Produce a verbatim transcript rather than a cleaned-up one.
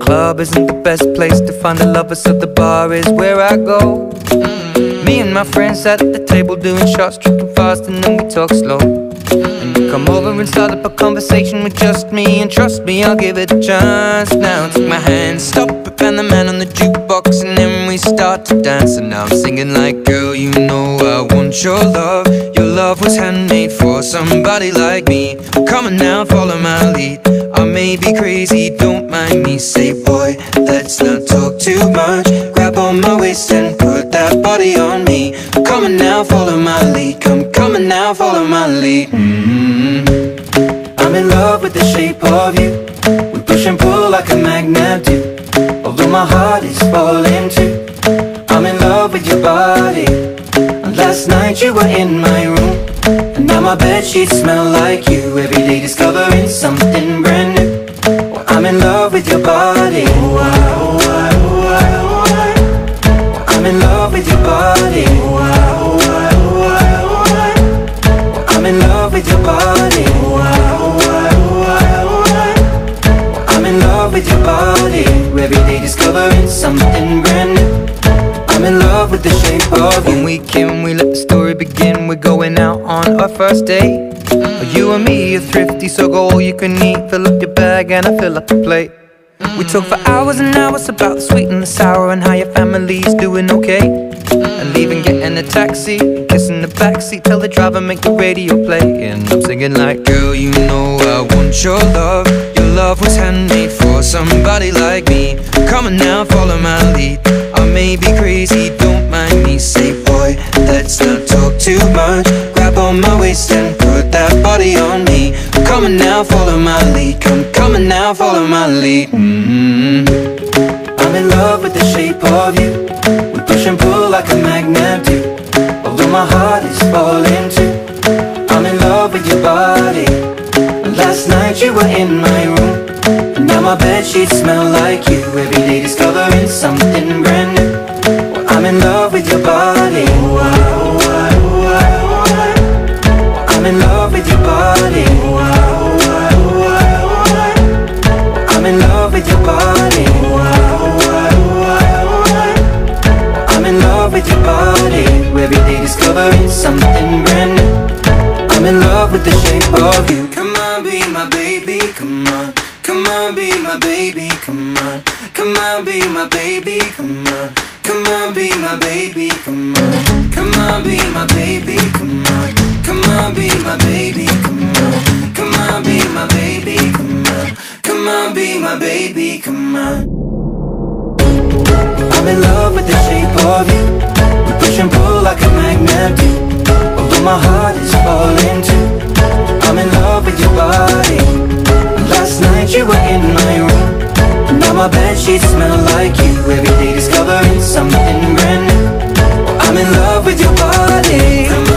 club isn't the best place to find a lover, so the bar is where I go. mm. Me and my friends sat at the table doing shots, tripping fast, and then we talk slow. And you come over and start up a conversation with just me, and trust me, I'll give it a chance. Now take my hand, stop it, and the man on the jukebox, and then we start to dance. And now I'm singing like, girl, you know I want your love. Your love was handmade for somebody like me. Come on now, follow my lead. I may be crazy, don't mind me. Say, boy, let's not talk too much. Grab on my waist and put that body on me. Come on now, follow my lead. Come, come on now, follow my lead. mm-hmm. I'm in love with the shape of you. We push and pull like a magnet do. Although my heart is falling too, I'm in love with your body. And last night you were in my room, and now my bedsheets smell like you. Every day discovering something brand new. Well, I'm in love with your body. oh, I, oh, I, oh, I, oh, I. Well, I'm in love with your body. oh, I, oh, I, oh, I, oh, I. Well, I'm in love with your body. oh, I, oh, I, oh, I, oh, I. Well, I'm in love with your body. Every day discovering something brand new. I'm in love with the shape of you. When we came, we let the story begin. We're going out on our first date. mm. You and me are thrifty, so go all you can eat. Fill up your bag and I fill up the plate. mm. We talk for hours and hours about the sweet and the sour, and how your family's doing okay. mm. And leaving, getting a taxi, kissing the backseat, tell the driver make the radio play. And I'm singing like, girl, you know I want your love. Your love was handmade for somebody like me. Come on now, follow my lead. I may be crazy, don't mind me. Say, boy, let's not talk too much. Grab on my waist and put that body on me. Come on now, follow my lead. Come, come on now, follow my lead. mm-hmm. I'm in love with the shape of you. We push and pull like a magnet do. Although my heart is falling too, I'm in love with your body. And last night you were in my room, and now my bedsheets smell like you. Every day discovering something brand new. Well, I'm in love with your body. oh, I, oh, I, oh, I, oh, I. Well, I'm in love with your body. oh, I, oh, I, oh, I, oh, I. Well, I'm in love with your body. oh, I, oh, I, oh, I, oh, I. Well, I'm in love with your body. Every day discovering something brand new. I'm in love with the shape of you. Come on, be my baby, come on. Come on, be my baby, come on. Come on, be my baby, come on. Come on, be my baby, come on. Come on, be my baby, come on. Come on, be my baby, come on. Come on, be my baby, come on. Come on, be my baby, come on. I'm in love with the shape of you. We push and pull like a magnet do. Although my heart is falling too, I'm in love with your body. Last night you were in my room, and now my bedsheets smell like you. Every day discovering something brand new. I'm in love with your body.